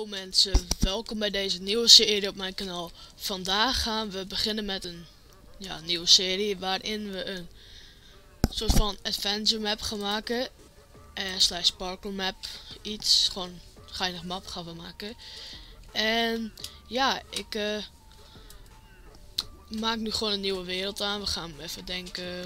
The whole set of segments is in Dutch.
Hallo mensen, welkom bij deze nieuwe serie op mijn kanaal. Vandaag gaan we beginnen met een nieuwe serie waarin we een soort van adventure map gaan maken. Slash parkour map, iets, gewoon een geinig map gaan we maken. En ja, ik maak nu gewoon een nieuwe wereld aan. We gaan even denken,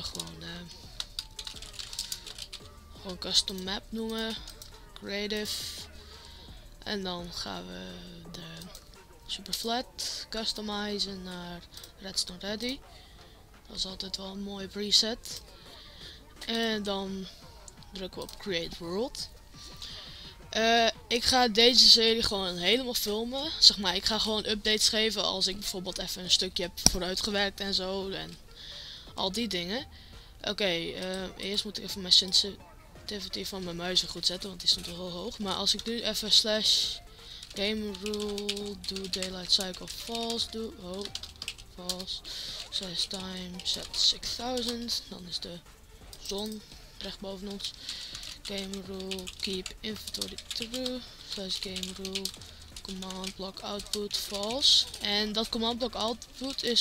gewoon custom map noemen, creative. En dan gaan we de Superflat customizen naar Redstone Ready. Dat is altijd wel een mooie preset. En dan drukken we op Create World. Ik ga deze serie gewoon helemaal filmen. Zeg maar, ik ga gewoon updates geven als ik bijvoorbeeld even een stukje heb vooruitgewerkt en zo. En al die dingen. Oké, eerst moet ik even mijn sensitivity van mijn muizen goed zetten, want die stond wel heel hoog. Maar als ik nu even slash game rule doe daylight cycle false doe, false, slash time set 6000, dan is de zon recht boven ons. Game rule keep inventory true, slash game rule command block output false. En dat command block output is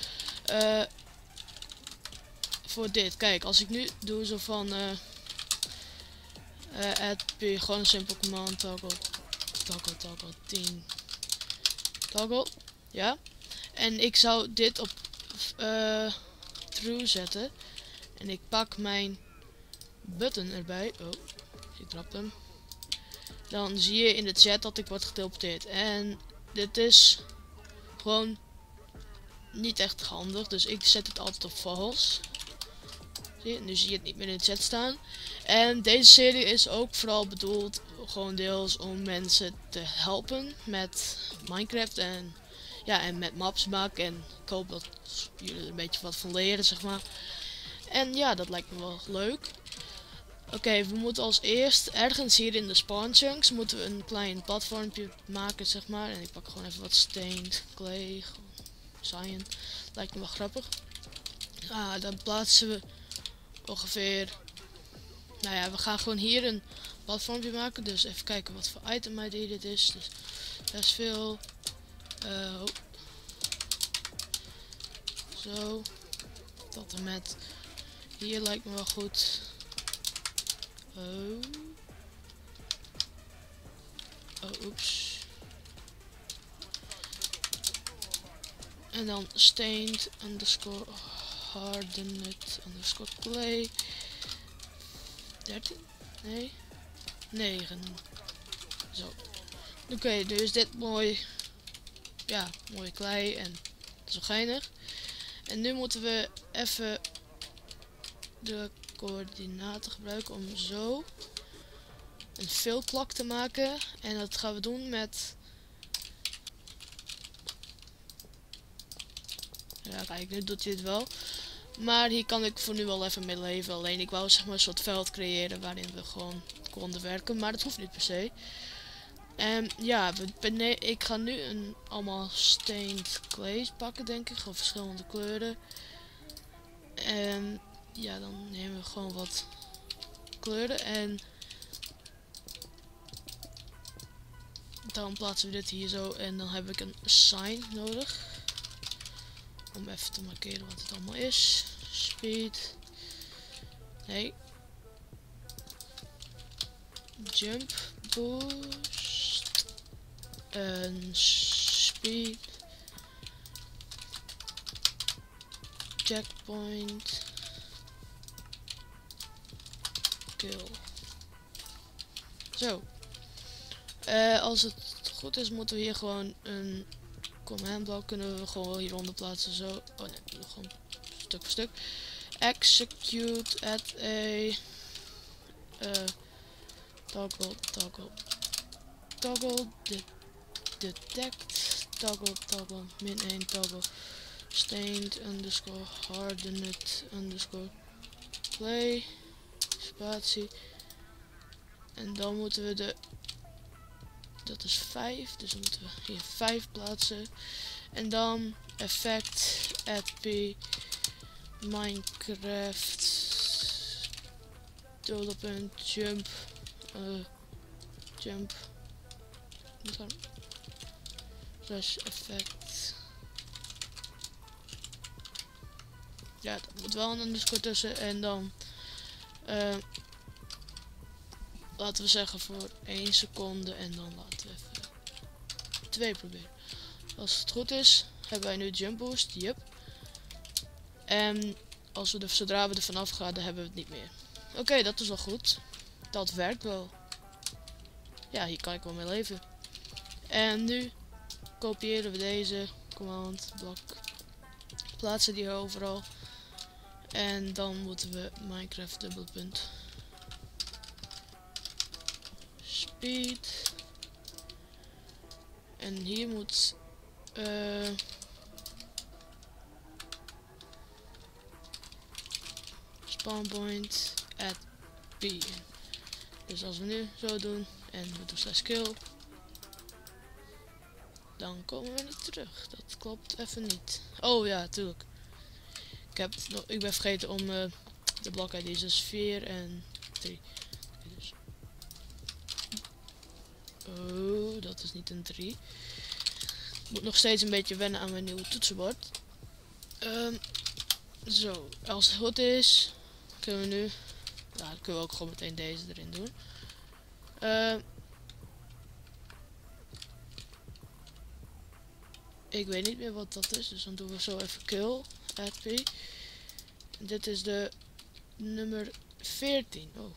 voor dit. Kijk, als ik nu doe zo van add p, gewoon een simpel command toggle 10 toggle, ja. En ik zou dit op true zetten. En ik pak mijn button erbij. Oh, ik drop hem. Dan zie je in de chat dat ik word geteleporteerd. En dit is gewoon niet echt handig. Dus ik zet het altijd op false. Zie je? Nu zie je het niet meer in de chat staan. En deze serie is ook vooral bedoeld gewoon deels om mensen te helpen met Minecraft en met maps maken. En ik hoop dat jullie er een beetje wat van leren, zeg maar. En ja, dat lijkt me wel leuk. Oké, we moeten als eerst ergens hier in de spawn chunks moeten we een klein platformpje maken, zeg maar. En ik pak gewoon even wat stained clay, cyan. Lijkt me wel grappig. Dan plaatsen we ongeveer. Nou ja, we gaan gewoon hier een platformpje maken. Dus even kijken wat voor item ID dit is. Dus best veel. Zo. Tot en met. Hier lijkt me wel goed. Oeps. En dan stained underscore hardened underscore clay. 13? Nee. 9. Zo. Oké, nu is dit mooi. Ja, mooi klei en dat is wel geinig. En nu moeten we even de coördinaten gebruiken om zo een veelklak te maken. En dat gaan we doen met. Ja, kijk, nu doet hij het wel. Maar hier kan ik voor nu wel even mee leven. Alleen ik wou zeg maar een soort veld creëren waarin we gewoon konden werken. Maar dat hoeft niet per se. En ja, ik ga nu allemaal stained clays pakken, denk ik. Gewoon verschillende kleuren. En ja, dan nemen we gewoon wat kleuren. En dan plaatsen we dit hier zo. En dan heb ik een sign nodig. Om even te markeren wat het allemaal is. Speed. Nee. Jump boost. En speed. Checkpoint. Kill. Zo. Als het goed is, moeten we hier gewoon een command block kunnen we gewoon hieronder plaatsen. Zo. Oh nee, gewoon stuk voor stuk. Execute at a toggle detect toggle min 1 toggle stained underscore hardened underscore play spatie. En dan moeten we dat is 5, dus dan moeten we hier 5 plaatsen. En dan effect add p Minecraft jump Slash effect. Ja, er moet wel een underscore tussen. En dan laten we zeggen voor 1 seconde. En dan laten we even 2 proberen. Als het goed is, hebben wij nu jump boost. Yep. En als we zodra we er vanaf gaan, dan hebben we het niet meer. Oké, dat is wel goed. Dat werkt wel. Ja, hier kan ik wel mee leven. En nu kopiëren we deze command blok. Plaatsen die overal. En dan moeten we Minecraft dubbelpunt speed. En hier moet spawn point at p. Dus als we nu zo doen en we doen slash kill, dan komen we niet terug. Dat klopt even niet. Oh ja, tuurlijk. Ik ben vergeten om de blok ID's, dus 4 en 3. Dus. Oh, dat is niet een 3. Ik moet nog steeds een beetje wennen aan mijn nieuwe toetsenbord. Zo, als het goed is, kunnen we nu... Nou, dan kunnen we ook gewoon meteen deze erin doen. Ik weet niet meer wat dat is, dus dan doen we zo even kill, add p. Dit is de nummer 14. Oh.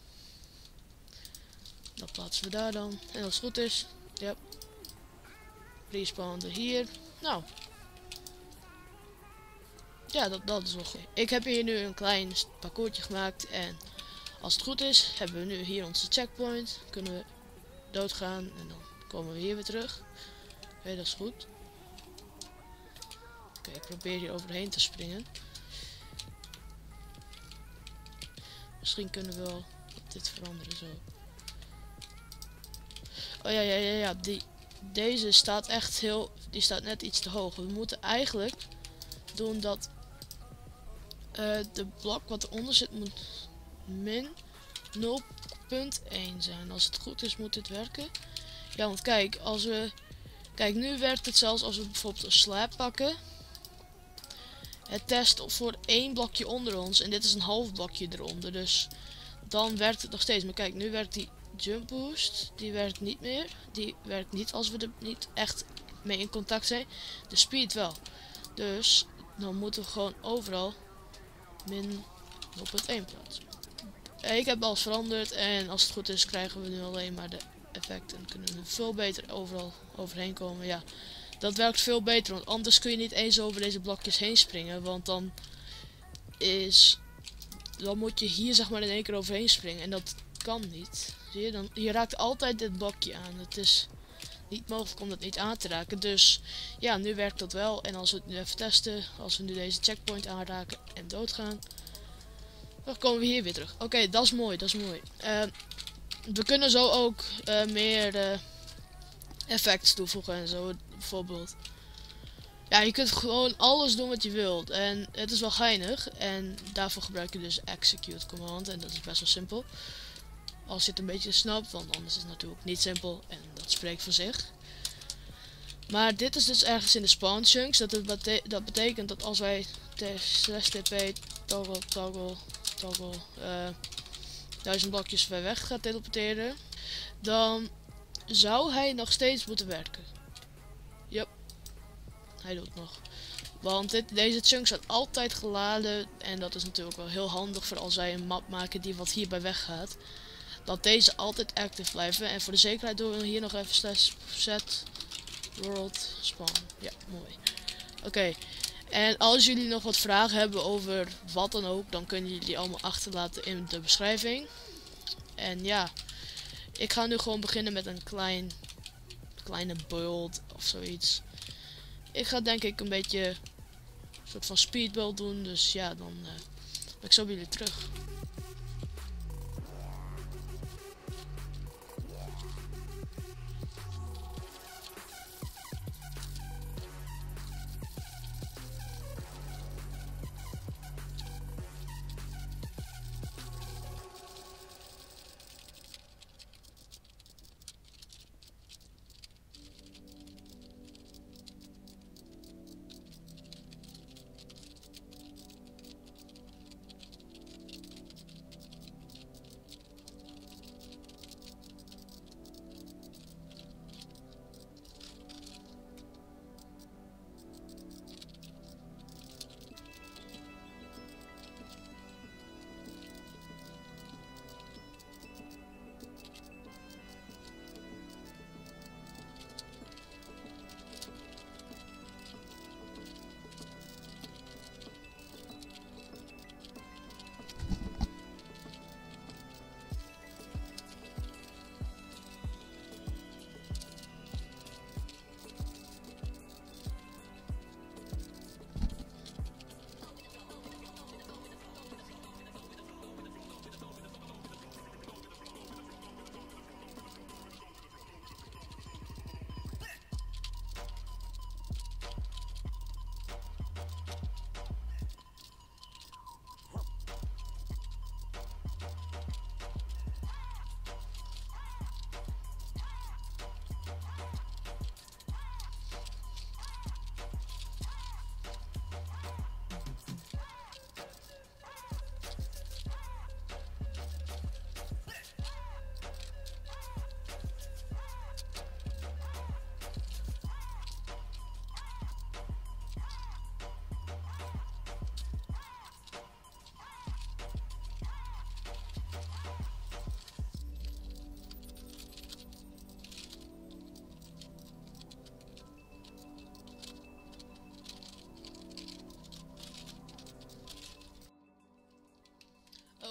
Dat plaatsen we daar dan. En als het goed is, ja. Respawnen hier. Nou. Ja, dat is wel goed. Ik heb hier nu een klein parcoursje gemaakt. En als het goed is, hebben we nu hier onze checkpoint. Kunnen we doodgaan. En dan komen we hier weer terug. Oké, dat is goed. Oké, ik probeer hier overheen te springen. Misschien kunnen we wel dit veranderen zo. Oh ja. Deze staat echt heel... Die staat net iets te hoog. We moeten eigenlijk doen dat de blok wat eronder zit moet min 0,1 zijn. Als het goed is moet dit werken. Ja, want kijk, als we... Kijk, nu werkt het zelfs als we bijvoorbeeld een slab pakken. Het test voor 1 blokje onder ons. En dit is een half blokje eronder. Dus dan werkt het nog steeds. Maar kijk, nu werkt die jump boost. Die werkt niet meer. Die werkt niet als we er niet echt mee in contact zijn. De speed wel. Dus dan moeten we gewoon overal min 0,1 plaatsen. Ik heb alles veranderd. En als het goed is krijgen we nu alleen maar de effecten. En kunnen we veel beter overal overheen komen. Ja. Dat werkt veel beter, want anders kun je niet eens over deze blokjes heen springen. Want dan moet je hier zeg maar in één keer overheen springen. En dat kan niet. Zie je, je raakt altijd dit blokje aan. Het is niet mogelijk om dat niet aan te raken. Dus ja, nu werkt dat wel. En als we het nu even testen, als we nu deze checkpoint aanraken en doodgaan, dan komen we hier weer terug. Oké, dat is mooi, dat is mooi. We kunnen zo ook meer effects toevoegen en zo, bijvoorbeeld. Ja, je kunt gewoon alles doen wat je wilt. En het is wel geinig. En daarvoor gebruik je dus execute command. En dat is best wel simpel. Als je het een beetje snapt, want anders is het natuurlijk niet simpel. En dat spreekt voor zich. Maar dit is dus ergens in de spawn chunks. Dat betekent dat als wij /tp toggle 1000 blokjes ver weg gaat teleporteren, dan zou hij nog steeds moeten werken. Yep. Hij doet nog. Want deze chunks zijn altijd geladen. En dat is natuurlijk wel heel handig voor als wij een map maken die wat hierbij weggaat. Dat deze altijd active blijven. En voor de zekerheid doen we hier nog even set world spawn. Ja, mooi. Oké. En als jullie nog wat vragen hebben over wat dan ook, dan kunnen jullie die allemaal achterlaten in de beschrijving. En ja, ik ga nu gewoon beginnen met een kleine build of zoiets. Ik ga denk ik een beetje een soort van speedbuild doen, dus ja, dan ben ik zo bij jullie terug.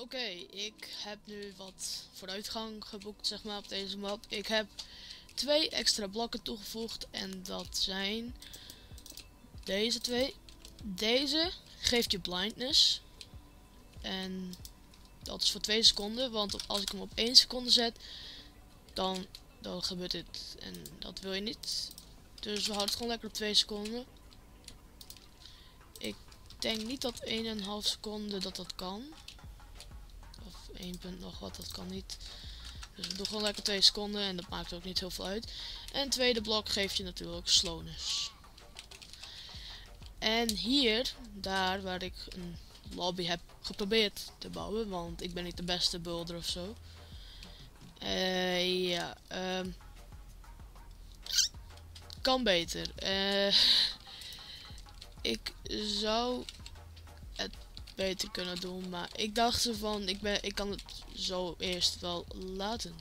Oké, ik heb nu wat vooruitgang geboekt, zeg maar, op deze map. Ik heb 2 extra blokken toegevoegd en dat zijn deze 2. Deze geeft je blindness en dat is voor 2 seconden, want als ik hem op 1 seconde zet, dan gebeurt dit en dat wil je niet. Dus we houden het gewoon lekker op 2 seconden. Ik denk niet dat 1,5 seconden dat kan. Of 1 punt nog wat, dat kan niet. Dus we doen gewoon lekker 2 seconden en dat maakt ook niet heel veel uit. En het tweede blok geeft je natuurlijk slowness. En hier, daar waar ik een lobby heb geprobeerd te bouwen, want ik ben niet de beste builder of zo. Ja, kan beter. Ik zou het beter kunnen doen, maar ik dacht zo van, ik kan het zo eerst wel laten.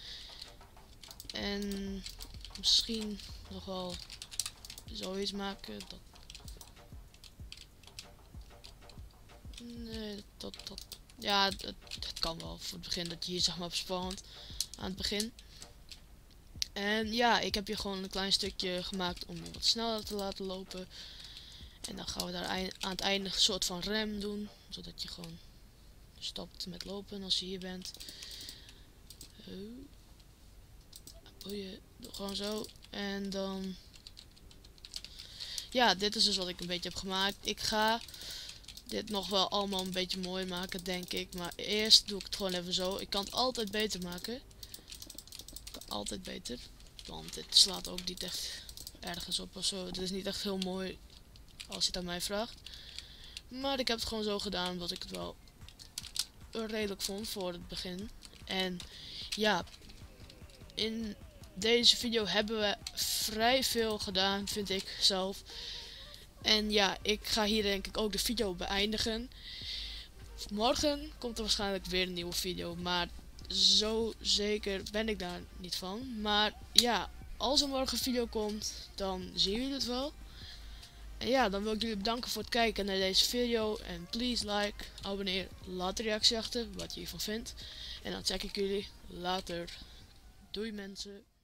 En misschien nog wel zoiets maken dat... Nee, ja, het kan wel voor het begin dat je hier zeg maar op spawnt aan het begin. En ja, ik heb hier gewoon een klein stukje gemaakt om je wat sneller te laten lopen. En dan gaan we daar aan het einde een soort van rem doen, zodat je gewoon stopt met lopen als je hier bent. Boeien, gewoon zo. En dan... Ja, dit is dus wat ik een beetje heb gemaakt. Ik ga dit nog wel allemaal een beetje mooi maken, denk ik. Maar eerst doe ik het gewoon even zo. Ik kan het altijd beter maken. Altijd beter. Want dit slaat ook niet echt ergens op of zo. Het is niet echt heel mooi als je het aan mij vraagt. Maar ik heb het gewoon zo gedaan omdat ik het wel redelijk vond voor het begin. En ja, in deze video hebben we vrij veel gedaan, vind ik zelf. En ja, ik ga hier denk ik ook de video beëindigen. Morgen komt er waarschijnlijk weer een nieuwe video, maar zo zeker ben ik daar niet van. Maar ja, als er morgen een video komt, dan zien jullie het wel. En ja, dan wil ik jullie bedanken voor het kijken naar deze video. En please like, abonneer, laat de reactie achter wat je hiervan vindt. En dan check ik jullie later. Doei mensen.